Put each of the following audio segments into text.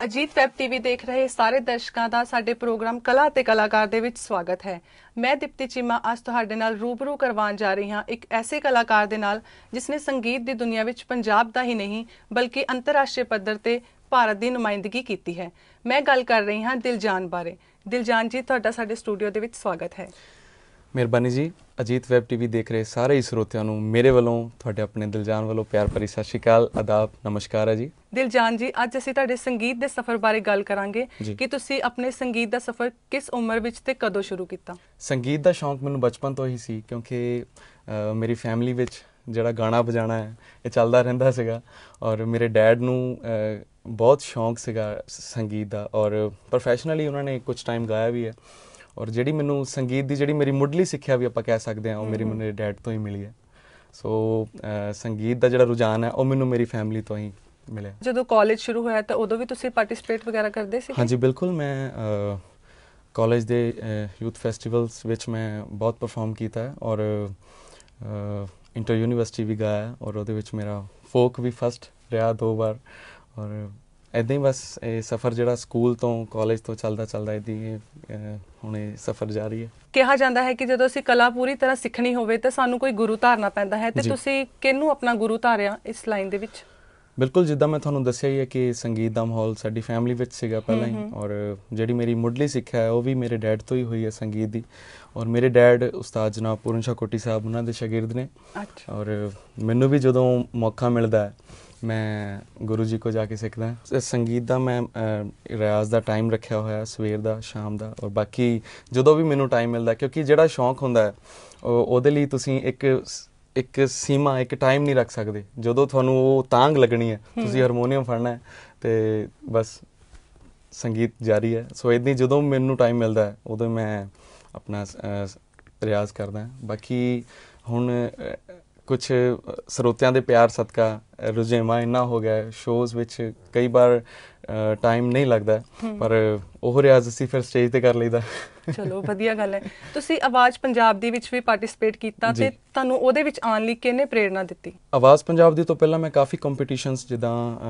Ajit web TV ਦੇਖ ਰਹੇ ਸਾਰੇ ਦਰਸ਼ਕਾਂ ਦਾ ਸਾਡੇ ਪ੍ਰੋਗਰਾਮ ਕਲਾ ਤੇ ਕਲਾਕਾਰ ਦੇ ਵਿੱਚ ਸਵਾਗਤ ਹੈ। ਮੈਂ ਦੀਪਤੀ ਚੀਮਾ ਅੱਜ ਤੁਹਾਡੇ ਨਾਲ ਰੂਬਰੂ ਕਰਵਾਉਣ ਜਾ ਰਹੀ ਹਾਂ ਇੱਕ ਐਸੇ ਕਲਾਕਾਰ ਦੇ ਨਾਲ ਜਿਸ ਨੇ ਸੰਗੀਤ ਦੀ ਦੁਨੀਆ ਵਿੱਚ ਪੰਜਾਬ ਦਾ ਹੀ ਨਹੀਂ ਬਲਕਿ ਅੰਤਰਰਾਸ਼ਟਰੀ ਪੱਧਰ ਤੇ ਭਾਰਤ ਦੀ ਨੁਮਾਇੰਦਗੀ ਕੀਤੀ ਹੈ। ਮੈਂ ਗੱਲ ਕਰ ਰਹੀ ਹਾਂ ਦਿਲਜਾਨ ਬਾਰੇ। ਦਿਲਜਾਨ ਜੀ, ਤੁਹਾਡਾ ਸਾਡੇ ਸਟੂਡੀਓ ਦੇ ਵਿੱਚ ਸਵਾਗਤ ਹੈ। ਮਿਹਰਬਾਨੀ ਜੀ। ਅਜੀਤ ਵੈਬ ਟੀਵੀ ਦੇਖ ਰਹੇ ਸਾਰੇ ਸਰੋਤਿਆਂ ਨੂੰ ਮੇਰੇ ਵੱਲੋਂ ਤੁਹਾਡੇ ਆਪਣੇ ਦਿਲਜਾਨ ਵੱਲੋਂ ਪਿਆਰ ਭਰੀ ਸਤਿ ਸ਼੍ਰੀ ਅਕਾਲ, ਆਦਾਬ, ਨਮਸਕਾਰ ਹੈ ਜੀ। ਦਿਲਜਾਨ ਜੀ, ਅੱਜ ਅਸੀਂ ਤੁਹਾਡੇ ਸੰਗੀਤ ਦੇ ਸਫ਼ਰ ਬਾਰੇ ਗੱਲ ਕਰਾਂਗੇ ਕਿ ਤੁਸੀਂ ਆਪਣੇ ਸੰਗੀਤ ਦਾ ਸਫ਼ਰ ਕਿਸ ਉਮਰ ਵਿੱਚ ਤੇ ਕਦੋਂ ਸ਼ੁਰੂ ਕੀਤਾ? ਸੰਗੀਤ ਦਾ ਸ਼ੌਂਕ ਮੈਨੂੰ ਬਚਪਨ ਤੋਂ ਹੀ ਸੀ ਕਿਉਂਕਿ ਮੇਰੀ ਫੈਮਿਲੀ ਵਿੱਚ ਜਿਹੜਾ ਗਾਣਾ ਵਜਾਣਾ ਹੈ ਇਹ ਚੱਲਦਾ ਰਹਿੰਦਾ ਸੀਗਾ ਔਰ ਮੇਰੇ ਡੈਡ ਨੂੰ ਬਹੁਤ ਸ਼ੌਂਕ ਸੀਗਾ ਸੰਗੀਤ ਦਾ ਔਰ ਪ੍ਰੋਫੈਸ਼ਨਲੀ ਉਹਨਾਂ ਨੇ ਕੁਝ ਟਾਈਮ ਗਾਇਆ ਵੀ ਹੈ ਔਰ ਜਿਹੜੀ ਮੈਨੂੰ ਸੰਗੀਤ ਦੀ ਜਿਹੜੀ ਮੇਰੀ ਮੁੱਢਲੀ ਸਿੱਖਿਆ ਵੀ ਆਪਾਂ ਕਹਿ ਸਕਦੇ ਹਾਂ ਉਹ ਮੇਰੇ ਡੈਡ ਤੋਂ ਹੀ ਮਿਲੀ ਹੈ। ਸੋ ਸੰਗੀਤ ਦਾ ਜਿਹੜਾ ਰੁਝਾਨ ਹੈ ਉਹ ਮੈਨੂੰ ਮੇਰੀ ਫੈਮਿਲੀ ਤੋਂ ਹੀ ਮਿਲਿਆ। ਜਦੋਂ ਕਾਲਜ ਸ਼ੁਰੂ ਹੋਇਆ ਤਾਂ ਉਦੋਂ ਵੀ ਤੁਸੀਂ ਪਾਰਟਿਸਿਪੇਟ ਵਗੈਰਾ ਕਰਦੇ ਸੀ? ਹਾਂਜੀ ਬਿਲਕੁਲ, ਮੈਂ ਕਾਲਜ ਦੇ ਯੂਥ ਫੈਸਟੀਵਲਸ ਵਿੱਚ ਮੈਂ ਬਹੁਤ ਪਰਫਾਰਮ ਕੀਤਾ ਹੈ ਔਰ ਇੰਟਰ ਯੂਨੀਵਰਸਿਟੀ ਵੀ ਗਾਇਆ ਔਰ ਉਹਦੇ ਵਿੱਚ ਮੇਰਾ ਫੋਕ ਵੀ ਫਸਟ ਰਿਹਾ 2 ਵਾਰ ਔਰ ਇੱਦਾਂ ਹੀ ਬਸ ਇਹ ਸਫ਼ਰ ਜਿਹੜਾ ਸਕੂਲ ਤੋਂ ਕਾਲਜ ਤੋਂ ਚੱਲਦਾ ਇੱਦਾਂ ਹੀ ਹੁਣ ਇਹ ਸਫ਼ਰ ਜਾਰੀ ਹੈ। ਕਿਹਾ ਜਾਂਦਾ ਹੈ ਕਿ ਜਦੋਂ ਅਸੀਂ ਕਲਾ ਪੂਰੀ ਤਰ੍ਹਾਂ ਸਿੱਖਣੀ ਹੋਵੇ ਤਾਂ ਸਾਨੂੰ ਕੋਈ ਗੁਰੂ ਧਾਰਨਾ ਪੈਂਦਾ ਹੈ ਤੇ ਤੁਸੀਂ ਕਿਹਨੂੰ ਆਪਣਾ ਗੁਰੂ ਧਾਰਿਆ ਇਸ ਲਾਈਨ ਦੇ ਵਿੱਚ? ਬਿਲਕੁਲ, ਜਿੱਦਾਂ ਮੈਂ ਤੁਹਾਨੂੰ ਦੱਸਿਆ ਹੀ ਹੈ ਕਿ ਸੰਗੀਤ ਦਾ ਮਾਹੌਲ ਸਾਡੀ ਫੈਮਿਲੀ ਵਿੱਚ ਸੀਗਾ ਪਹਿਲਾਂ ਹੀ ਔਰ ਜਿਹੜੀ ਮੇਰੀ ਮੁੱਢਲੀ ਸਿੱਖਿਆ ਹੈ ਉਹ ਵੀ ਮੇਰੇ ਡੈਡ ਤੋਂ ਹੀ ਹੋਈ ਹੈ ਸੰਗੀਤ ਦੀ ਔਰ ਮੇਰੇ ਡੈਡ ਉਸਤਾਦ ਜਨਾਬ ਪੂਰਨ ਸ਼ਾਹ ਕੋਟੀ ਸਾਹਿਬ ਉਹਨਾਂ ਦੇ ਸ਼ਾਗਿਰਦ ਨੇ ਔਰ ਮੈਨੂੰ ਵੀ ਜਦੋਂ ਮੌਕਾ ਮਿਲਦਾ ਹੈ ਮੈਂ ਗੁਰੂ ਜੀ ਕੋਲ ਜਾ ਕੇ ਸਿੱਖਦਾ। ਸੰਗੀਤ ਦਾ ਮੈਂ ਰਿਆਜ਼ ਦਾ ਟਾਈਮ ਰੱਖਿਆ ਹੋਇਆ ਸਵੇਰ ਦਾ, ਸ਼ਾਮ ਦਾ ਔਰ ਬਾਕੀ ਜਦੋਂ ਵੀ ਮੈਨੂੰ ਟਾਈਮ ਮਿਲਦਾ ਕਿਉਂਕਿ ਜਿਹੜਾ ਸ਼ੌਂਕ ਹੁੰਦਾ ਹੈ ਉਹਦੇ ਲਈ ਤੁਸੀਂ ਇੱਕ ਸੀਮਾ ਇੱਕ ਟਾਈਮ ਨਹੀਂ ਰੱਖ ਸਕਦੇ। ਜਦੋਂ ਤੁਹਾਨੂੰ ਉਹ ਤਾਂਘ ਲੱਗਣੀ ਹੈ ਤੁਸੀਂ ਹਾਰਮੋਨੀਅਮ ਫੜਨਾ ਹੈ ਤੇ ਬਸ ਸੰਗੀਤ ਜਾਰੀ ਹੈ। ਸੋ ਇੱਦਾਂ ਜਦੋਂ ਮੈਨੂੰ ਟਾਈਮ ਮਿਲਦਾ ਹੈ ਉਦੋਂ ਮੈਂ ਆਪਣਾ ਰਿਆਜ਼ ਕਰਦਾ। ਬਾਕੀ ਹੁਣ ਕੁਝ ਸਰੋਤਿਆਂ ਦੇ ਪਿਆਰ ਸਦਕਾ ਰੁਝੇਵਾਂ ਇੰਨਾ ਹੋ ਗਿਆ ਸ਼ੋਜ਼ ਵਿੱਚ ਕਈ ਵਾਰ ਟਾਈਮ ਨਹੀਂ ਲੱਗਦਾ ਪਰ ਉਹ ਰਿਆਜ਼ ਅਸੀਂ ਫਿਰ ਸਟੇਜ ਤੇ ਕਰ ਲਈਦਾ। ਚਲੋ ਵਧੀਆ ਗੱਲ ਹੈ। ਤੁਸੀਂ ਆਵਾਜ਼ ਪੰਜਾਬ ਦੇ ਵਿੱਚ ਵੀ ਪਾਰਟਿਸਿਪੇਟ ਕੀਤਾ ਤੇ ਤੁਹਾਨੂੰ ਉਹਦੇ ਵਿੱਚ ਆਉਣ ਲਈ ਕਿਹਨੇ ਪ੍ਰੇਰਣਾ ਦਿੱਤੀ? ਆਵਾਜ਼ ਪੰਜਾਬ ਦੀ ਤੋਂ ਪਹਿਲਾਂ ਮੈਂ ਕਾਫੀ ਕੰਪੀਟੀਸ਼ਨਸ ਜਿੱਦਾਂ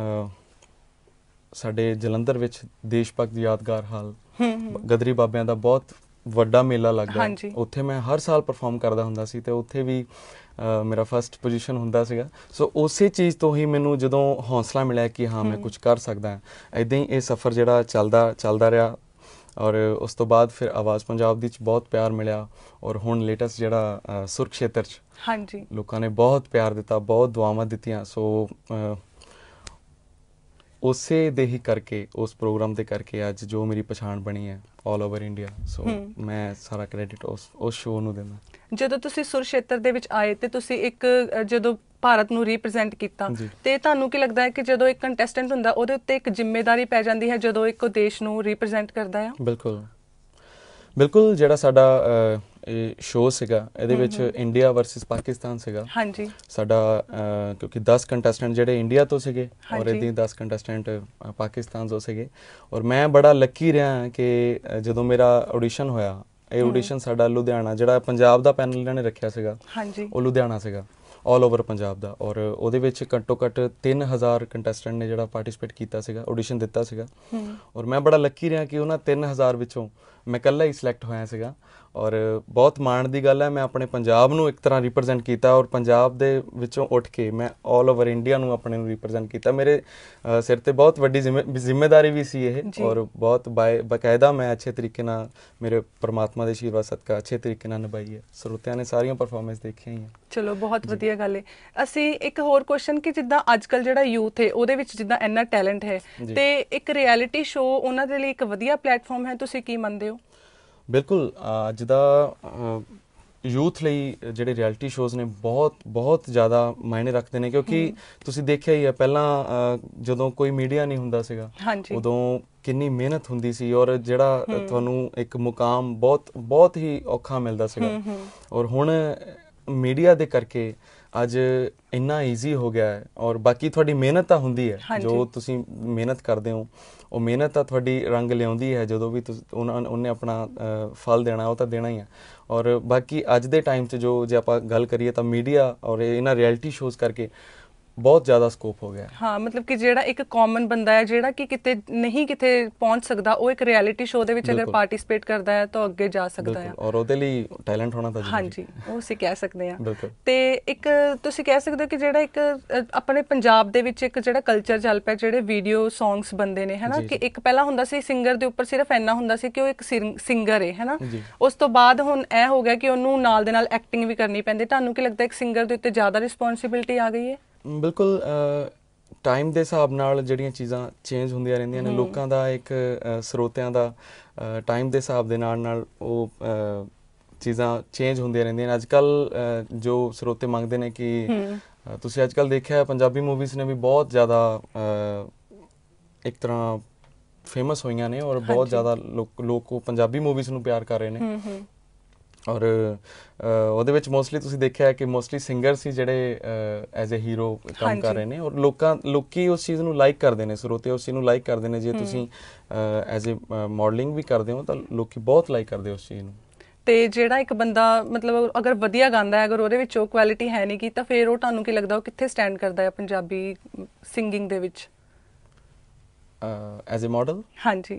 ਸਾਡੇ ਜਲੰਧਰ ਵਿੱਚ ਦੇਸ਼ ਭਗਤ ਯਾਦਗਾਰ ਹਾਲ ਗਦਰੀ ਬਾਬਿਆਂ ਦਾ ਬਹੁਤ ਵੱਡਾ ਮੇਲਾ ਲੱਗਦਾ, ਉੱਥੇ ਮੈਂ ਹਰ ਸਾਲ ਪਰਫਾਰਮ ਕਰਦਾ ਹੁੰਦਾ ਸੀ ਤੇ ਉੱਥੇ ਵੀ ਮੇਰਾ ਫਸਟ ਪੋਜੀਸ਼ਨ ਹੁੰਦਾ ਸੀਗਾ। ਸੋ ਉਸੇ ਚੀਜ਼ ਤੋਂ ਹੀ ਮੈਨੂੰ ਜਦੋਂ ਹੌਸਲਾ ਮਿਲਿਆ ਕਿ ਹਾਂ ਮੈਂ ਕੁਝ ਕਰ ਸਕਦਾ ਹਾਂ। ਇੱਦਾਂ ਹੀ ਇਹ ਸਫ਼ਰ ਜਿਹੜਾ ਚੱਲਦਾ ਰਿਹਾ ਔਰ ਉਸ ਤੋਂ ਬਾਅਦ ਫਿਰ ਆਵਾਜ਼ ਪੰਜਾਬ ਦੀ 'ਚ ਬਹੁਤ ਪਿਆਰ ਮਿਲਿਆ ਔਰ ਹੁਣ ਲੇਟੈਸਟ ਜਿਹੜਾ ਸੁਰਖਸ਼ੇਤਰ 'ਚ ਲੋਕਾਂ ਨੇ ਬਹੁਤ ਪਿਆਰ ਦਿੱਤਾ, ਬਹੁਤ ਦੁਆਵਾਂ ਦਿੱਤੀਆਂ। ਸੋ ਉਸੇ ਦੇ ਹੀ ਕਰਕੇ ਉਸ ਪ੍ਰੋਗਰਾਮ ਦੇ ਕਰਕੇ ਅੱਜ ਜੋ ਮੇਰੀ ਪਛਾਣ ਬਣੀ ਹੈ ਆਲ ਓਵਰ ਇੰਡੀਆ, ਸੋ ਮੈਂ ਸਾਰਾ ਕ੍ਰੈਡਿਟ ਉਸ ਸ਼ੋਅ ਨੂੰ ਦਿੰਦਾ। ਜਦੋਂ ਤੁਸੀਂ ਸੁਰਖਸ਼ੇਤਰ ਦੇ ਵਿੱਚ ਆਏ ਤੇ ਤੁਸੀਂ ਇੱਕ ਜਦੋਂ ਭਾਰਤ ਨੂੰ ਰਿਪਰੈਜ਼ੈਂਟ ਕੀਤਾ ਤੇ ਤੁਹਾਨੂੰ ਕੀ ਲੱਗਦਾ ਹੈ ਕਿ ਜਦੋਂ ਇੱਕ ਕੰਟੈਸਟੈਂਟ ਹੁੰਦਾ ਉਹਦੇ ਉੱਤੇ ਇੱਕ ਜ਼ਿੰਮੇਵਾਰੀ ਪੈ ਜਾਂਦੀ ਹੈ ਜਦੋਂ ਇੱਕ ਦੇਸ਼ ਨੂੰ ਰਿਪਰੈਜ਼ੈਂਟ ਕਰਦਾ ਹੈ? ਬਿਲਕੁਲ ਜਿਹੜਾ ਸਾਡਾ ਇਹ ਸ਼ੋਅ ਸੀਗਾ ਇਹਦੇ ਵਿੱਚ ਇੰਡੀਆ ਵਰਸਸ ਪਾਕਿਸਤਾਨ ਸੀਗਾ। ਸਾਡਾ ਕਿਉਂਕਿ 10 ਕੰਟੈਸਟੈਂਟ ਜਿਹੜੇ ਇੰਡੀਆ ਤੋਂ ਸੀਗੇ ਔਰ ਇਹਦੀ 10 ਕੰਟੈਸਟੈਂਟ ਪਾਕਿਸਤਾਨ ਤੋਂ ਸੀਗੇ ਔਰ ਮੈਂ ਬੜਾ ਲੱਕੀ ਰਿਹਾ ਕਿ ਜਦੋਂ ਮੇਰਾ ਆਡੀਸ਼ਨ ਹੋਇਆ, ਇਹ ਆਡੀਸ਼ਨ ਸਾਡਾ ਲੁਧਿਆਣਾ ਜਿਹੜਾ ਪੰਜਾਬ ਦਾ ਪੈਨਲ ਇਹਨਾਂ ਨੇ ਰੱਖਿਆ ਸੀਗਾ ਉਹ ਲੁਧਿਆਣਾ ਸੀਗਾ ਆਲ ਓਵਰ ਪੰਜਾਬ ਦਾ ਔਰ ਉਹਦੇ ਵਿੱਚ ਘੱਟੋ ਘੱਟ 3000 ਕੰਟੈਸਟੈਂਟ ਨੇ ਜਿਹੜਾ ਪਾਰਟਿਸਿਪੇਟ ਕੀਤਾ ਸੀਗਾ, ਆਡੀਸ਼ਨ ਦਿੱਤਾ ਸੀਗਾ ਔਰ ਮੈਂ ਬੜਾ ਲੱਕੀ ਰਿਹਾ ਕਿ ਉਹਨਾਂ 3000 ਵਿੱਚੋਂ ਮੈਂ ਇਕੱਲਾ ਹੀ ਸਿਲੈਕਟ ਹੋਇਆ ਸੀਗਾ ਔਰ ਬਹੁਤ ਮਾਣ ਦੀ ਗੱਲ ਹੈ ਮੈਂ ਆਪਣੇ ਪੰਜਾਬ ਨੂੰ ਇੱਕ ਤਰ੍ਹਾਂ ਰਿਪਰੈਜ਼ੈਂਟ ਕੀਤਾ ਔਰ ਪੰਜਾਬ ਦੇ ਵਿੱਚੋਂ ਉੱਠ ਕੇ ਮੈਂ ਆਲ ਓਵਰ ਇੰਡੀਆ ਨੂੰ ਆਪਣੇ ਨੂੰ ਰਿਪਰੈਜ਼ੈਂਟ ਕੀਤਾ। ਮੇਰੇ ਸਿਰ ਤੇ ਬਹੁਤ ਵੱਡੀ ਜ਼ਿੰਮੇਵਾਰੀ ਵੀ ਸੀ ਇਹ ਔਰ ਬਹੁਤ ਬਾਕਾਇਦਾ ਮੈਂ ਅੱਛੇ ਤਰੀਕੇ ਨਾਲ ਮੇਰੇ ਪਰਮਾਤਮਾ ਦੇ ਆਸ਼ੀਰਵਾਦ ਸਦਕਾ ਅੱਛੇ ਤਰੀਕੇ ਨਾਲ ਨਿਭਾਈ ਹੈ। ਸਰੋਤਿਆਂ ਨੇ ਸਾਰੀਆਂ ਪਰਫਾਰਮੈਂਸ ਦੇਖੀਆਂ ਹੀ ਹੈ। ਚਲੋ ਬਹੁਤ ਵਧੀਆ ਗੱਲ ਹੈ। ਅਸੀਂ ਇੱਕ ਹੋਰ ਕੁਐਸਚਨ ਕਿ ਜਿੱਦਾਂ ਅੱਜ ਕੱਲ੍ਹ ਜਿਹੜਾ ਯੂਥ ਹੈ ਉਹਦੇ ਵਿੱਚ ਜਿੱਦਾਂ ਇੰਨਾ ਟੈਲੈਂਟ ਹੈ ਤੇ ਇੱਕ ਰਿਐਲਿਟੀ ਸ਼ੋਅ ਉਹਨਾਂ ਦੇ ਲਈ ਇੱਕ ਵਧੀਆ ਪਲੇਟਫਾਰਮ ਹੈ, ਤੁਸੀਂ ਕੀ ਮੰਨਦੇ ਹੋ? ਬਿਲਕੁਲ, ਅੱਜ ਦਾ ਯੂਥ ਲਈ ਜਿਹੜੇ ਰਿਐਲਿਟੀ ਸ਼ੋਜ਼ ਨੇ ਬਹੁਤ ਜ਼ਿਆਦਾ ਮਾਇਨੇ ਰੱਖਦੇ ਨੇ ਕਿਉਂਕਿ ਤੁਸੀਂ ਦੇਖਿਆ ਹੀ ਹੈ ਪਹਿਲਾਂ ਜਦੋਂ ਕੋਈ ਮੀਡੀਆ ਨਹੀਂ ਹੁੰਦਾ ਸੀਗਾ ਉਦੋਂ ਕਿੰਨੀ ਮਿਹਨਤ ਹੁੰਦੀ ਸੀ ਔਰ ਜਿਹੜਾ ਤੁਹਾਨੂੰ ਇੱਕ ਮੁਕਾਮ ਬਹੁਤ ਹੀ ਔਖਾ ਮਿਲਦਾ ਸੀਗਾ ਔਰ ਹੁਣ ਮੀਡੀਆ ਦੇ ਕਰਕੇ ਅੱਜ ਇੰਨਾ ਈਜ਼ੀ ਹੋ ਗਿਆ ਹੈ ਔਰ ਬਾਕੀ ਤੁਹਾਡੀ ਮਿਹਨਤ ਤਾਂ ਹੁੰਦੀ ਹੈ, ਜੋ ਤੁਸੀਂ ਮਿਹਨਤ ਕਰਦੇ ਹੋ ਉਹ ਮਿਹਨਤ ਤਾਂ ਤੁਹਾਡੀ ਰੰਗ ਲਿਆਉਂਦੀ ਹੈ ਜਦੋਂ ਵੀ ਉਹਨੇ ਆਪਣਾ ਫਲ ਦੇਣਾ ਉਹ ਤਾਂ ਦੇਣਾ ਹੀ ਹੈ ਔਰ ਬਾਕੀ ਅੱਜ ਦੇ ਟਾਈਮ 'ਚ ਜੇ ਆਪਾਂ ਗੱਲ ਕਰੀਏ ਤਾਂ ਮੀਡੀਆ ਔਰ ਇਹਨਾਂ ਰਿਐਲਿਟੀ ਸ਼ੋਜ਼ ਕਰਕੇ ਬਹੁਤ ਜ਼ਿਆਦਾ ਸਕੋਪ ਹੋ ਗਿਆ। ਹਾਂ, ਮਤਲਬ ਕਿ ਜਿਹੜਾ ਇੱਕ ਕਾਮਨ ਬੰਦਾ ਹੈ ਜਿਹੜਾ ਕਿ ਕਿਤੇ ਨਹੀਂ ਕਿਤੇ ਪਹੁੰਚ ਸਕਦਾ, ਉਹ ਇੱਕ ਰਿਐਲਿਟੀ ਸ਼ੋਅ ਦੇ ਵਿੱਚ ਅਗਰ ਪਾਰਟਿਸਿਪੇਟ ਕਰਦਾ ਹੈ ਤਾਂ ਅੱਗੇ ਜਾ ਸਕਦਾ ਹੈ। ਔਰ ਉਹਦੇ ਲਈ ਟੈਲੈਂਟ ਹੋਣਾ ਤਾਂ ਜ਼ਰੂਰੀ ਹੈ। ਹਾਂਜੀ, ਉਹ ਅਸੀਂ ਕਹਿ ਸਕਦੇ ਹਾਂ। ਤੇ ਇੱਕ ਤੁਸੀਂ ਕਹਿ ਸਕਦੇ ਹੋ ਕਿ ਜਿਹੜਾ ਇੱਕ ਆਪਣੇ ਪੰਜਾਬ ਦੇ ਵਿੱਚ ਇੱਕ ਜਿਹੜਾ ਕਲਚਰ ਚੱਲ ਪਿਆ, ਜਿਹੜੇ ਵੀਡੀਓ ਸੌਂਗਸ ਬਣਦੇ ਨੇ, ਹਨਾ, ਕਿ ਇੱਕ ਪਹਿਲਾਂ ਹੁੰਦਾ ਸੀ ਸਿੰਗਰ ਦੇ ਉੱਪਰ ਸਿਰਫ ਇੰਨਾ ਹੁੰਦਾ ਸੀ ਕਿ ਉਹ ਇੱਕ ਸਿੰਗਰ ਹੈ, ਹਨਾ। ਉਸ ਤੋਂ ਬਾਅਦ ਹੁਣ ਇਹ ਹੋ ਗਿਆ ਕਿ ਉਹਨੂੰ ਨਾਲ ਦੇ ਨਾਲ ਐਕਟਿੰਗ ਵੀ ਕਰਨੀ ਪੈਂਦੀ। ਤੁਹਾਨੂੰ ਕੀ ਲੱਗਦਾ ਇੱਕ ਸਿੰਗਰ ਦੇ ਉੱਤੇ ਜ਼ਿਆਦਾ ਰਿਸਪੌਂਸਿਬਿਲਿਟੀ ਆ ਗਈ ਹੈ? ਬਿਲਕੁਲ, ਟਾਈਮ ਦੇ ਹਿਸਾਬ ਨਾਲ ਜਿਹੜੀਆਂ ਚੀਜ਼ਾਂ ਚੇਂਜ ਹੁੰਦੀਆਂ ਰਹਿੰਦੀਆਂ ਨੇ, ਲੋਕਾਂ ਦਾ ਇੱਕ ਸਰੋਤਿਆਂ ਦਾ ਟਾਈਮ ਦੇ ਹਿਸਾਬ ਦੇ ਨਾਲ ਉਹ ਚੀਜ਼ਾਂ ਚੇਂਜ ਹੁੰਦੀਆਂ ਰਹਿੰਦੀਆਂ ਨੇ। ਅੱਜ ਕੱਲ੍ਹ ਜੋ ਸਰੋਤੇ ਮੰਗਦੇ ਨੇ ਕਿ ਤੁਸੀਂ ਅੱਜ ਕੱਲ੍ਹ ਦੇਖਿਆ ਪੰਜਾਬੀ ਮੂਵੀਜ਼ ਨੇ ਵੀ ਬਹੁਤ ਜ਼ਿਆਦਾ ਇੱਕ ਤਰ੍ਹਾਂ ਫੇਮਸ ਹੋਈਆਂ ਨੇ ਔਰ ਬਹੁਤ ਜ਼ਿਆਦਾ ਲੋਕ ਪੰਜਾਬੀ ਮੂਵੀਜ਼ ਨੂੰ ਪਿਆਰ ਕਰ ਰਹੇ ਨੇ। ਔਰ ਉਹਦੇ ਵਿੱਚ ਮੋਸਟਲੀ ਤੁਸੀਂ ਦੇਖਿਆ ਕਿ ਮੋਸਟਲੀ ਸਿੰਗਰ ਸੀ ਜਿਹੜੇ ਐਜ਼ ਅ ਹੀਰੋ ਕੰਮ ਕਰ ਰਹੇ ਨੇ ਔਰ ਲੋਕੀ ਉਸ ਚੀਜ਼ ਨੂੰ ਲਾਈਕ ਕਰਦੇ ਨੇ, ਸਰੋਤੇ ਉਸ ਚੀਜ਼ ਨੂੰ ਲਾਈਕ ਕਰਦੇ ਨੇ। ਜੇ ਤੁਸੀਂ ਐਜ਼ ਅ ਮਾਡਲਿੰਗ ਵੀ ਕਰਦੇ ਹੋ ਤਾਂ ਲੋਕੀ ਬਹੁਤ ਲਾਈਕ ਕਰਦੇ ਉਸ ਚੀਜ਼ ਨੂੰ। ਤੇ ਜਿਹੜਾ ਇੱਕ ਬੰਦਾ ਮਤਲਬ ਅਗਰ ਵਧੀਆ ਗਾਉਂਦਾ ਹੈ, ਅਗਰ ਉਹਦੇ ਵਿੱਚ ਉਹ ਕੁਆਲਿਟੀ ਹੈ ਨਹੀਂ ਗੀ, ਤਾਂ ਫਿਰ ਉਹ ਤੁਹਾਨੂੰ ਕੀ ਲੱਗਦਾ ਉਹ ਕਿੱਥੇ ਸਟੈਂਡ ਕਰਦਾ ਹੈ ਪੰਜਾਬੀ ਸਿੰਗਿੰਗ ਦੇ ਵਿੱਚ ਐਜ਼ ਅ ਮਾਡਲ? ਹਾਂਜੀ,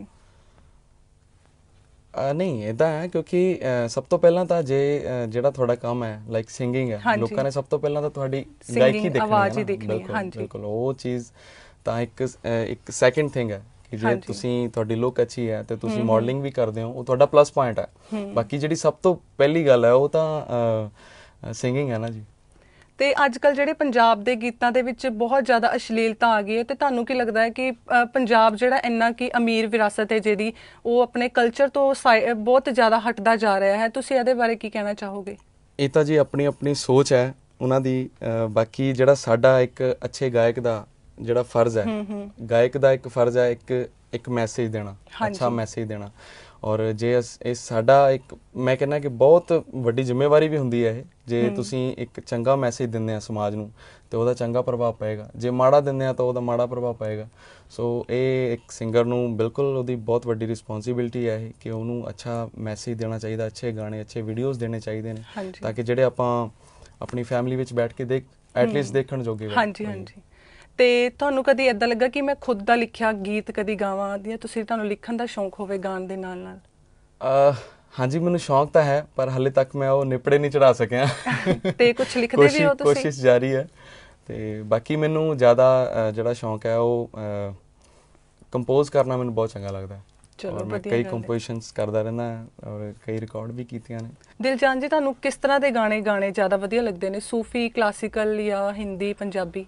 ਨਹੀਂ, ਇੱਦਾਂ ਹੈ ਕਿਉਂਕਿ ਸਭ ਤੋਂ ਪਹਿਲਾਂ ਤਾਂ ਜਿਹੜਾ ਤੁਹਾਡਾ ਕੰਮ ਹੈ ਲਾਈਕ ਸਿੰਗਿੰਗ ਹੈ, ਲੋਕਾਂ ਨੇ ਸਭ ਤੋਂ ਪਹਿਲਾਂ ਤਾਂ ਤੁਹਾਡੀ ਗਾਇਕੀ ਦੇਖਣੀ ਹੈ। ਬਿਲਕੁਲ, ਉਹ ਚੀਜ਼ ਤਾਂ ਇੱਕ ਸੈਕਿੰਡ ਥਿੰਗ ਹੈ ਕਿ ਜੇ ਤੁਸੀਂ ਤੁਹਾਡੀ ਲੁੱਕ ਅੱਛੀ ਹੈ ਤੇ ਤੁਸੀਂ ਮਾਡਲਿੰਗ ਵੀ ਕਰਦੇ ਹੋ, ਉਹ ਤੁਹਾਡਾ ਪਲੱਸ ਪੁਆਇੰਟ ਹੈ। ਬਾਕੀ ਜਿਹੜੀ ਸਭ ਤੋਂ ਪਹਿਲੀ ਗੱਲ ਹੈ ਉਹ ਤਾਂ ਸਿੰਗਿੰਗ ਹੈ ਨਾ ਜੀ। ਤੇ ਅੱਜ ਕੱਲ੍ਹ ਜਿਹੜੇ ਪੰਜਾਬ ਦੇ ਗੀਤਾਂ ਦੇ ਵਿੱਚ ਬਹੁਤ ਜ਼ਿਆਦਾ ਅਸ਼ਲੀਲਤਾ ਆ ਗਈ ਹੈ, ਤੇ ਤੁਹਾਨੂੰ ਕੀ ਲੱਗਦਾ ਹੈ ਕਿ ਪੰਜਾਬ ਜਿਹੜਾ ਇੰਨਾ ਕਿ ਅਮੀਰ ਵਿਰਾਸਤ ਹੈ ਜਿਹਦੀ, ਉਹ ਆਪਣੇ ਕਲਚਰ ਤੋਂ ਬਹੁਤ ਜ਼ਿਆਦਾ ਹਟਦਾ ਜਾ ਰਿਹਾ ਹੈ? ਤੁਸੀਂ ਇਹਦੇ ਬਾਰੇ ਕੀ ਕਹਿਣਾ ਚਾਹੋਗੇ? ਇਹ ਤਾਂ ਜੀ ਆਪਣੀ ਆਪਣੀ ਸੋਚ ਹੈ ਉਹਨਾਂ ਦੀ। ਬਾਕੀ ਜਿਹੜਾ ਸਾਡਾ ਇੱਕ ਅੱਛੇ ਗਾਇਕ ਦਾ ਜਿਹੜਾ ਫਰਜ਼ ਹੈ, ਗਾਇਕ ਦਾ ਇੱਕ ਫਰਜ਼ ਹੈ ਇੱਕ ਮੈਸੇਜ ਦੇਣਾ, ਅੱਛਾ ਮੈਸੇਜ ਦੇਣਾ। ਔਰ ਜੇ ਇਹ ਸਾਡਾ ਇੱਕ, ਮੈਂ ਕਹਿੰਦਾ ਕਿ ਬਹੁਤ ਵੱਡੀ ਜ਼ਿੰਮੇਵਾਰੀ ਵੀ ਹੁੰਦੀ ਹੈ ਇਹ। ਜੇ ਤੁਸੀਂ ਇੱਕ ਚੰਗਾ ਮੈਸੇਜ ਦਿੰਦੇ ਆ ਸਮਾਜ ਨੂੰ ਤੇ ਉਹਦਾ ਚੰਗਾ ਪ੍ਰਭਾਵ ਪਏਗਾ, ਜੇ ਮਾੜਾ ਦਿੰਦੇ ਆ ਤਾਂ ਉਹਦਾ ਮਾੜਾ ਪ੍ਰਭਾਵ ਪਏਗਾ। ਸੋ ਇਹ ਇੱਕ ਸਿੰਗਰ ਨੂੰ ਬਿਲਕੁਲ ਉਹਦੀ ਬਹੁਤ ਵੱਡੀ ਰਿਸਪੌਂਸਿਬਿਲਿਟੀ ਹੈ ਇਹ ਕਿ ਉਹਨੂੰ ਅੱਛਾ ਮੈਸੇਜ ਦੇਣਾ ਚਾਹੀਦਾ, ਅੱਛੇ ਗਾਣੇ, ਅੱਛੇ ਵੀਡੀਓਜ਼ ਦੇਣੇ ਚਾਹੀਦੇ ਨੇ, ਤਾਂ ਕਿ ਜਿਹੜੇ ਆਪਾਂ ਆਪਣੀ ਫੈਮਿਲੀ ਵਿੱਚ ਬੈਠ ਕੇ ਐਟਲੀਸਟ ਦੇਖਣ ਜੋਗੇ। ਹਾਂਜੀ। ਤੇ ਤੁਹਾਨੂੰ ਕਦੀ ਏਦਾਂ ਲੱਗਾ ਕਿ ਮੈਂ ਖੁਦ ਦਾ ਲਿਖਿਆ ਗੀਤ ਕਦੀ ਗਾਵਾਂ, ਜਾਂ ਤੁਹਾਨੂੰ ਲਿਖਣ ਦਾ ਸ਼ੌਂਕ ਹੋਵੇ ਗਾਣ ਦੇ ਨਾਲ ਨਾਲ? ਹਾਂਜੀ, ਮੈਨੂੰ ਸ਼ੌਂਕ ਤਾਂ ਹੈ ਪਰ ਹਾਲੇ ਤੱਕ ਮੈਂ ਉਹ ਨਿਪੜੇ ਨਹੀਂ ਚੜਾ ਸਕਿਆ। ਤੇ ਕੁਝ ਲਿਖਦੇ ਵੀ ਹੋ ਤੁਸੀਂ? ਕੋਸ਼ਿਸ਼ ਜਾਰੀ ਹੈ। ਤੇ ਬਾਕੀ ਮੈਨੂੰ ਜ਼ਿਆਦਾ ਜਿਹੜਾ ਸ਼ੌਂਕ ਹੈ ਉਹ ਕੰਪੋਜ਼ ਕਰਨਾ ਮੈਨੂੰ ਬਹੁਤ ਚੰਗਾ ਲੱਗਦਾ ਹੈ। ਚਲੋ, ਮੈਂ ਕਈ ਕੰਪੋਜੀਸ਼ਨਸ ਕਰਦਾ ਰਹਿੰਦਾ ਔਰ ਕਈ ਰਿਕਾਰਡ ਵੀ ਕੀਤੀਆਂ ਨੇ। ਦਿਲਜਾਨ ਜੀ, ਤੁਹਾਨੂੰ ਕਿਸ ਤਰ੍ਹਾਂ ਦੇ ਗਾਣੇ ਗਾਣੇ ਜ਼ਿਆਦਾ ਵਧੀਆ ਲੱਗਦੇ ਨੇ? ਸੂਫੀ, ਕਲਾਸੀਕਲ ਜਾਂ ਹਿੰਦੀ, ਪੰਜਾਬੀ?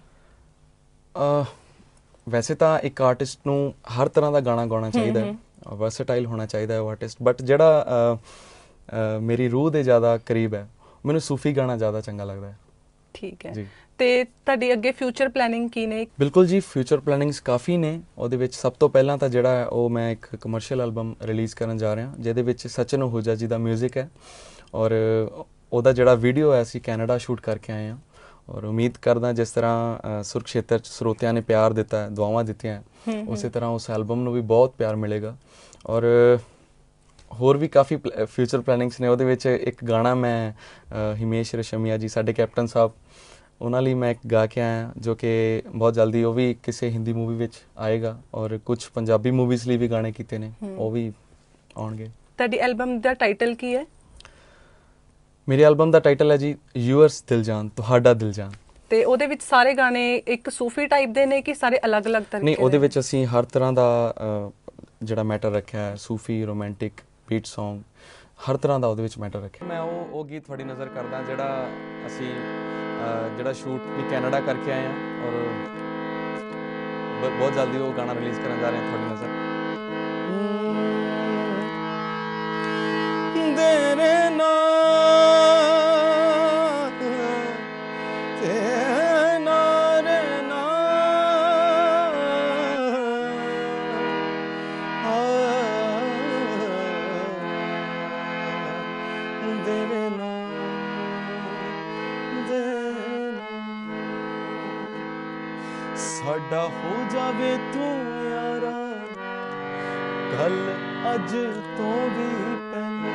ਵੈਸੇ ਤਾਂ ਇੱਕ ਆਰਟਿਸਟ ਨੂੰ ਹਰ ਤਰ੍ਹਾਂ ਦਾ ਗਾਣਾ ਗਾਉਣਾ ਚਾਹੀਦਾ ਹੈ, ਵਰਸੇਟਾਈਲ ਹੋਣਾ ਚਾਹੀਦਾ ਹੈ ਉਹ ਆਰਟਿਸਟ। ਬਟ ਜਿਹੜਾ ਮੇਰੀ ਰੂਹ ਦੇ ਜ਼ਿਆਦਾ ਕਰੀਬ ਹੈ, ਮੈਨੂੰ ਸੂਫੀ ਗਾਣਾ ਜ਼ਿਆਦਾ ਚੰਗਾ ਲੱਗਦਾ ਹੈ। ਠੀਕ ਹੈ ਜੀ। ਤੇ ਤੁਹਾਡੀ ਅੱਗੇ ਫਿਊਚਰ ਪਲੈਨਿੰਗ ਕੀ ਨੇ? ਬਿਲਕੁਲ ਜੀ, ਫਿਊਚਰ ਪਲੈਨਿੰਗਸ ਕਾਫੀ ਨੇ। ਉਹਦੇ ਵਿੱਚ ਸਭ ਤੋਂ ਪਹਿਲਾਂ ਤਾਂ ਜਿਹੜਾ ਉਹ ਮੈਂ ਇੱਕ ਕਮਰਸ਼ੀਅਲ ਐਲਬਮ ਰਿਲੀਜ਼ ਕਰਨ ਜਾ ਰਿਹਾ, ਜਿਹਦੇ ਵਿੱਚ ਸਚਿਨ ਅਹੂਜਾ ਜੀ ਦਾ ਮਿਊਜ਼ਿਕ ਹੈ ਔਰ ਉਹਦਾ ਜਿਹੜਾ ਵੀਡੀਓ ਹੈ ਅਸੀਂ ਕੈਨੇਡਾ ਸ਼ੂਟ ਕਰਕੇ ਆਏ ਹਾਂ। ਔਰ ਉਮੀਦ ਕਰਦਾ ਜਿਸ ਤਰ੍ਹਾਂ ਸੁਰਖਸ਼ੇਤਰ 'ਚ ਸਰੋਤਿਆਂ ਨੇ ਪਿਆਰ ਦਿੱਤਾ, ਦੁਆਵਾਂ ਦਿੱਤੀਆਂ, ਉਸੇ ਤਰ੍ਹਾਂ ਉਸ ਐਲਬਮ ਨੂੰ ਵੀ ਬਹੁਤ ਪਿਆਰ ਮਿਲੇਗਾ। ਔਰ ਹੋਰ ਵੀ ਕਾਫੀ ਫਿਊਚਰ ਪਲੈਨਿੰਗਸ ਨੇ। ਉਹਦੇ ਵਿੱਚ ਇੱਕ ਗਾਣਾ ਮੈਂ ਹਿਮੇਸ਼ ਰੇਸ਼ਮੀਆ ਜੀ, ਸਾਡੇ ਕੈਪਟਨ ਸਾਹਿਬ, ਉਹਨਾਂ ਲਈ ਮੈਂ ਇੱਕ ਗਾ ਕੇ ਆਇਆ ਜੋ ਕਿ ਬਹੁਤ ਜਲਦੀ ਉਹ ਵੀ ਕਿਸੇ ਹਿੰਦੀ ਮੂਵੀ ਵਿੱਚ ਆਏਗਾ। ਔਰ ਕੁਝ ਪੰਜਾਬੀ ਮੂਵੀਜ਼ ਲਈ ਵੀ ਗਾਣੇ ਕੀਤੇ ਨੇ, ਉਹ ਵੀ ਆਉਣਗੇ। ਤੁਹਾਡੀ ਐਲਬਮ ਦਾ ਟਾਈਟਲ ਕੀ ਹੈ? ਮੇਰੀ ਐਲਬਮ ਦਾ ਟਾਈਟਲ ਹੈ ਜੀ ਯੂਅਰਸ ਦਿਲਜਾਨ, ਤੁਹਾਡਾ ਦਿਲਜਾਨ। ਤੇ ਉਹਦੇ ਵਿੱਚ ਸਾਰੇ ਗਾਣੇ ਇੱਕ ਸੂਫੀ ਟਾਈਪ ਦੇ ਨੇ ਕਿ ਸਾਰੇ ਅਲੱਗ-ਅਲੱਗ ਤਰ੍ਹਾਂ ਦੇ? ਨਹੀਂ, ਉਹਦੇ ਵਿੱਚ ਅਸੀਂ ਹਰ ਤਰ੍ਹਾਂ ਦਾ ਜਿਹੜਾ ਮੈਟਰ ਰੱਖਿਆ ਹੈ, ਸੂਫੀ, ਰੋਮਾਂਟਿਕ, ਬੀਟ ਸੌਂਗ, ਹਰ ਤਰ੍ਹਾਂ ਦਾ ਉਹਦੇ ਵਿੱਚ ਮੈਟਰ ਰੱਖਿਆ। ਮੈਂ ਉਹ ਗੀਤ ਤੁਹਾਡੀ ਨਜ਼ਰ ਕਰਦਾ ਜਿਹੜਾ ਅਸੀਂ ਜਿਹੜਾ ਸ਼ੂਟ ਵੀ ਕੈਨੇਡਾ ਕਰਕੇ ਆਏ ਹਾਂ ਔਰ ਬਹੁਤ ਜਲਦੀ ਉਹ ਗਾਣਾ ਰਿਲੀਜ਼ ਕਰਨ ਜਾ ਰਹੇ ਹਾਂ ਤੁਹਾਡੀ ਨਜ਼ਰ। ਸਾਡਾ ਹੋ ਜਾਵੇ ਤੂੰ ਯਾਰਾ ਗੱਲ ਅੱਜ ਤੋਂ ਵੀ ਪਹਿਲਾਂ,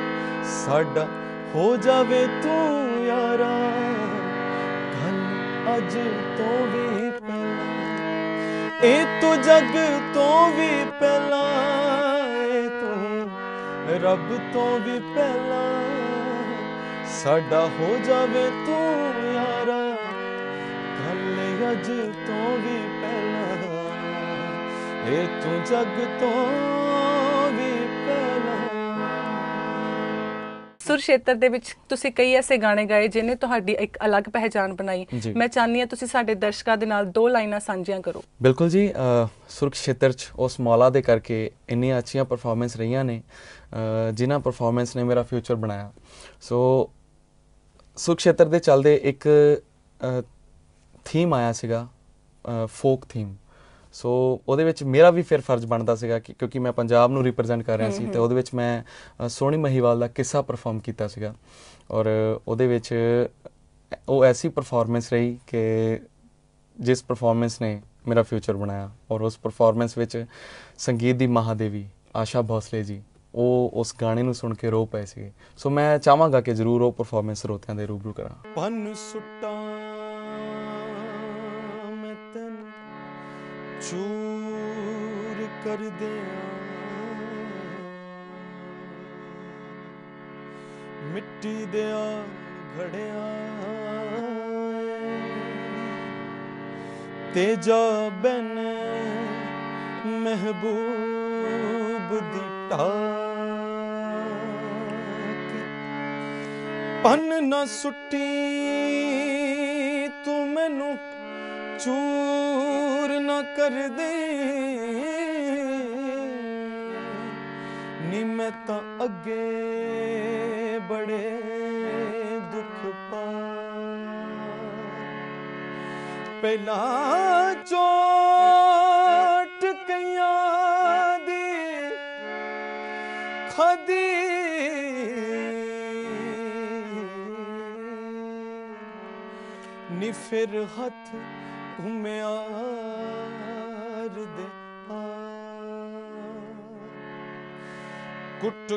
ਸਾਡਾ ਹੋ ਜਾਵੇ ਤੂੰ ਯਾਰਾ ਗੱਲ ਅੱਜ ਤੋਂ ਵੀ ਪਹਿਲਾਂ, ਇਹ ਤੋਂ ਜੱਗ ਤੋਂ ਵੀ ਪਹਿਲਾਂ, ਇਹ ਤੋਂ ਰੱਬ ਤੋਂ ਵੀ ਪਹਿਲਾਂ ਸਾਡਾ ਹੋ ਜਾਵੇ ਤੂੰ ਯਾਰਾ, ਕੱਲ ਅੱਜ ਤੋਂ ਵੀ ਪਹਿਲਾਂ, ਇਹ ਤੂੰ ਜੱਗ ਤੋਂ ਵੀ ਪਹਿਲਾਂ। ਸੁਰ ਖੇਤਰ ਦੇ ਵਿੱਚ ਤੁਸੀਂ ਕਈ ਐਸੇ ਗਾਣੇ ਗਾਏ ਜਿਹਨੇ ਤੁਹਾਡੀ ਇੱਕ ਅਲੱਗ ਪਹਿਚਾਣ ਬਣਾਈ। ਮੈਂ ਚਾਹੁੰਦੀ ਹਾਂ ਤੁਸੀਂ ਸਾਡੇ ਦਰਸ਼ਕਾਂ ਦੇ ਨਾਲ 2 ਲਾਈਨਾਂ ਸਾਂਝੀਆਂ ਕਰੋ। ਬਿਲਕੁਲ ਜੀ, ਸੁਰ ਖੇਤਰ 'ਚ ਉਸ ਮੌਲਾ ਦੇ ਕਰਕੇ ਇੰਨੀਆਂ ਅੱਛੀਆਂ ਪਰਫਾਰਮੈਂਸ ਰਹੀਆਂ ਨੇ ਜਿਨ੍ਹਾਂ ਪਰਫਾਰਮੈਂਸ ਨੇ ਮੇਰਾ ਫਿਊਚਰ ਬਣਾਇਆ। ਸੋ ਸੁਰ ਖੇਤਰ ਦੇ ਚੱਲਦੇ ਇੱਕ ਥੀਮ ਆਇਆ ਸੀਗਾ, ਫੋਕ ਥੀਮ। ਸੋ ਉਹਦੇ ਵਿੱਚ ਮੇਰਾ ਵੀ ਫਿਰ ਫਰਜ਼ ਬਣਦਾ ਸੀਗਾ ਕਿ ਕਿਉਂਕਿ ਮੈਂ ਪੰਜਾਬ ਨੂੰ ਰਿਪਰੈਜ਼ੈਂਟ ਕਰ ਰਿਹਾ ਸੀ ਅਤੇ ਉਹਦੇ ਵਿੱਚ ਮੈਂ ਸੋਹਣੀ ਮਹੀਵਾਲ ਦਾ ਕਿੱਸਾ ਪਰਫਾਰਮ ਕੀਤਾ ਸੀਗਾ। ਔਰ ਉਹਦੇ ਵਿੱਚ ਉਹ ਐਸੀ ਪਰਫਾਰਮੈਂਸ ਰਹੀ ਕਿ ਜਿਸ ਪਰਫਾਰਮੈਂਸ ਨੇ ਮੇਰਾ ਫਿਊਚਰ ਬਣਾਇਆ। ਔਰ ਉਸ ਪਰਫਾਰਮੈਂਸ ਵਿੱਚ ਸੰਗੀਤ ਦੀ ਮਹਾਦੇਵੀ ਆਸ਼ਾ ਭੋਸਲੇ ਜੀ ਉਹ ਉਸ ਗਾਣੇ ਨੂੰ ਸੁਣ ਕੇ ਰੋ ਪਏ ਸੀਗੇ। ਸੋ ਮੈਂ ਚਾਹਾਂਗਾ ਕਿ ਜ਼ਰੂਰ ਉਹ ਪਰਫਾਰਮੈਂਸ ਸਰੋਤਿਆਂ ਦੇ ਰੂਬਰੂ ਕਰਾਂ। ਪੰਨ ਸੁੱਟਾਂ ਮੈਂ ਤੈਨੂੰ ਚੂਰ ਕਰ ਦਿਆਂ, ਮਿੱਟੀ ਦਿਆਂ ਘੜਿਆਂ ਤੇ ਜਾ ਬਨ ਮਹਿਬੂਬ ਦੀ ਟਾਕ, ਪੰਨ ਨਾ ਸੁੱਟੀ ਤੂੰ ਮੈਨੂੰ ਚੂਰ ਨਾ ਕਰ ਦੇ ਨੀ, ਮੈਂ ਤਾਂ ਅੱਗੇ ਬੜੇ ਦੁੱਖ ਪਾ, ਪਹਿਲਾਂ ਚੋਟ ਕਈਆਂ ਦੀ ਖਾਦੀ, ਨੀ ਫਿਰ ਹੱਥ ਘੁੰਮਿਆਰ ਦੇ ਕੁੱਟ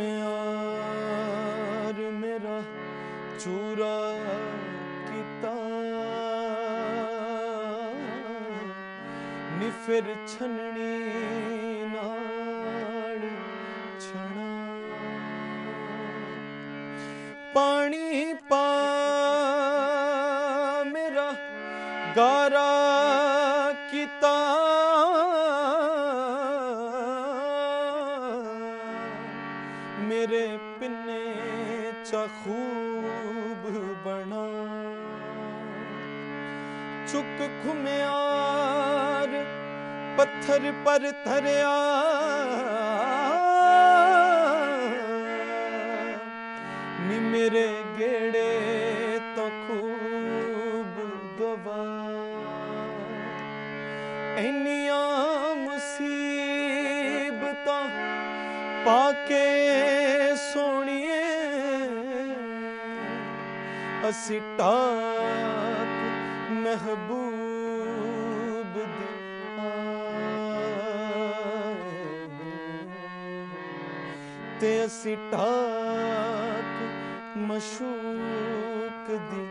ਘੁੰਮਿਆਰ ਮੇਰਾ ਚੂਰਾ ਕੀਤਾ, ਨੀ ਫਿਰ ਛਨਣੀ ਨਾਲ ਛਣਾ, ਪਾਣੀ ਪਾ ਮੇਰਾ ਗਾਰਾ ਕੀਤਾ, ਮੇਰੇ ਪਿੰਨੇ ਚਾ ਖੂਬ ਬਣਾ, ਚੁੱਕ ਘੁਮਿਆਰ ਪੱਥਰ ਪਰ ਧਰਿਆ, ਨੀ ਮੇਰੇ ਗੇੜੇ ਤਾਂ ਖੂਬ ਗਵਾ, ਇੰਨੀਆਂ ਮੁਸੀਬਤਾਂ ਪਾ ਕੇ ਸੋਹਣੀਏ ਅਸੀਂ ਟਾਕ ਮਹਿਬੂਬ ਦੀ ਤੇ ਅਸੀਂ ਟਾਕ ਮਸ਼ੂਕ ਦੀ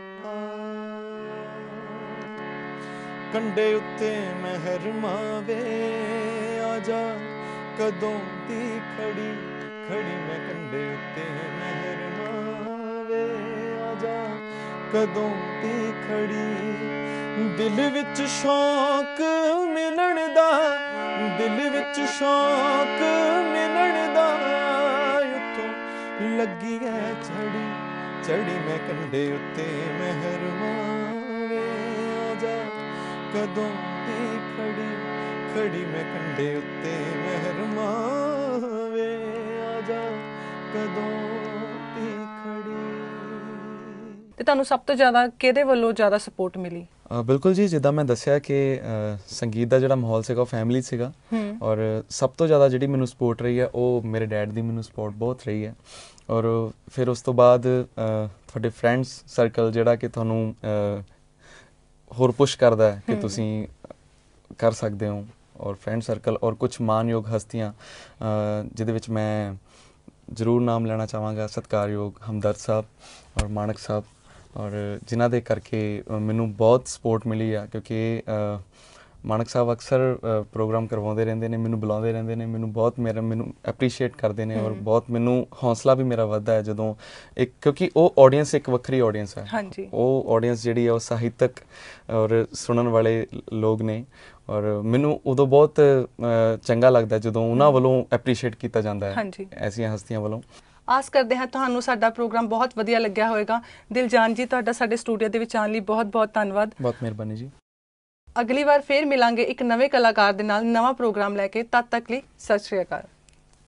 ਕੰਡੇ ਉੱਤੇ ਮਹਿਰ ਮਾਵੇ ਆ ਜਾ ਕਦੋਂ ਦੀ ਖੜੀ ਖੜੀ, ਮੈਂ ਕੰਡੇ ਉੱਤੇ ਮਹਿਰ ਮਾਵੇ ਆ ਜਾ ਕਦੋਂ ਦੀ ਖੜੀ, ਦਿਲ ਵਿੱਚ ਸ਼ੌਕ ਮਿਲਣ ਦਾ, ਦਿਲ ਵਿੱਚ ਸ਼ੌਕ ਮਿਲਣ ਦਾ, ਉੱਤੋਂ ਲੱਗੀ ਐ ਚੜੀ ਚੜੀ, ਮੈਂ ਕੰਡੇ ਉੱਤੇ ਮਹਿਰ ਮਾਵੇ ਆ ਜਾ ਕਦੋਂ ਦੀ ਖੜੀ ਖੜੀ, ਮੈਂ ਕੰਡੇ ਉੱਤੇ ਮਹਿਰ ਮਾਵੇ ਆ ਜਾ ਕਦੋਂ ਦੀ ਖੜੀ। ਤੇ ਤੁਹਾਨੂੰ ਸਭ ਤੋਂ ਜ਼ਿਆਦਾ ਕਿਹਦੇ ਵੱਲੋਂ ਜ਼ਿਆਦਾ ਸਪੋਰਟ ਮਿਲੀ? ਬਿਲਕੁਲ ਜੀ, ਜਿੱਦਾਂ ਮੈਂ ਦੱਸਿਆ ਕਿ ਸੰਗੀਤ ਦਾ ਜਿਹੜਾ ਮਾਹੌਲ ਸੀਗਾ ਉਹ ਫੈਮਿਲੀ ਸੀਗਾ, ਔਰ ਸਭ ਤੋਂ ਜ਼ਿਆਦਾ ਜਿਹੜੀ ਮੈਨੂੰ ਸਪੋਰਟ ਰਹੀ ਹੈ ਉਹ ਮੇਰੇ ਡੈਡ ਦੀ ਮੈਨੂੰ ਸਪੋਰਟ ਬਹੁਤ ਰਹੀ ਹੈ। ਔਰ ਫਿਰ ਉਸ ਤੋਂ ਬਾਅਦ ਤੁਹਾਡੇ ਫਰੈਂਡਸ ਸਰਕਲ ਜਿਹੜਾ ਕਿ ਤੁਹਾਨੂੰ ਹੋਰ ਪੁਸ਼ ਕਰਦਾ ਹੈ ਕਿ ਤੁਸੀਂ ਕਰ ਸਕਦੇ ਹੋ, ਔਰ ਫਰੈਂਡ ਸਰਕਲ ਔਰ ਕੁਝ ਮਾਨਯੋਗ ਹਸਤੀਆਂ ਜਿਹਦੇ ਵਿੱਚ ਮੈਂ ਜ਼ਰੂਰ ਨਾਮ ਲੈਣਾ ਚਾਹਾਂਗਾ, ਸਤਿਕਾਰਯੋਗ ਹਮਦਰਦ ਸਾਹਿਬ ਔਰ ਮਾਨਕ ਸਾਹਿਬ, ਔਰ ਜਿਨ੍ਹਾਂ ਦੇ ਕਰਕੇ ਮੈਨੂੰ ਬਹੁਤ ਸਪੋਰਟ ਮਿਲੀ ਆ, ਕਿਉਂਕਿ ਮਾਨਕ ਸਾਹਿਬ ਅਕਸਰ ਪ੍ਰੋਗਰਾਮ ਕਰਵਾਉਂਦੇ ਰਹਿੰਦੇ ਨੇ, ਮੈਨੂੰ ਬੁਲਾਉਂਦੇ ਰਹਿੰਦੇ ਨੇ, ਮੈਨੂੰ ਐਪਰੀਸ਼ੀਏਟ ਕਰਦੇ ਨੇ, ਔਰ ਬਹੁਤ ਮੈਨੂੰ ਹੌਸਲਾ ਵੀ ਮੇਰਾ ਵੱਧਦਾ ਹੈ ਜਦੋਂ ਕਿਉਂਕਿ ਉਹ ਆਡੀਅנס ਇੱਕ ਵੱਖਰੀ ਆਡੀਅנס ਹੈ। ਹਾਂਜੀ, ਉਹ ਆਡੀਅנס ਜਿਹੜੀ ਹੈ ਉਹ ਸਾਹਿਤਕ ਔਰ ਸੁਣਨ ਵਾਲੇ ਲੋਕ ਨੇ, ਔਰ ਮੈਨੂੰ ਉਦੋਂ ਬਹੁਤ ਚੰਗਾ ਲੱਗਦਾ ਜਦੋਂ ਉਹਨਾਂ ਵੱਲੋਂ ਐਪਰੀਸ਼ੀਏਟ ਕੀਤਾ ਜਾਂਦਾ ਹੈ, ਐਸੀਆਂ ਹਸਤੀਆਂ ਵੱਲੋਂ। ਆਸ ਕਰਦੇ ਹਾਂ ਤੁਹਾਨੂੰ ਸਾਡਾ ਪ੍ਰੋਗਰਾਮ ਬਹੁਤ ਵਧੀਆ ਲੱਗਿਆ ਹੋਵੇਗਾ। ਦਿਲਜਾਨ ਜੀ, ਤੁਹਾਡਾ ਸਾਡੇ ਸਟੂਡੀਓ ਦੇ ਵਿੱਚ ਆਉਣ ਲਈ ਬਹੁਤ ਬਹੁਤ ਧੰਨਵਾਦ। ਬਹੁਤ ਮਿਹਰਬਾਨੀ ਜੀ। ਅਗਲੀ ਵਾਰ ਫੇਰ ਮਿਲਾਂਗੇ ਇੱਕ ਨਵੇਂ ਕਲਾਕਾਰ ਦੇ ਨਾਲ, ਨਵਾਂ ਪ੍ਰੋਗਰਾਮ ਲੈ ਕੇ। ਤਦ ਤੱਕ ਲਈ ਸਤਿ ਸ਼੍ਰੀ ਅਕਾਲ।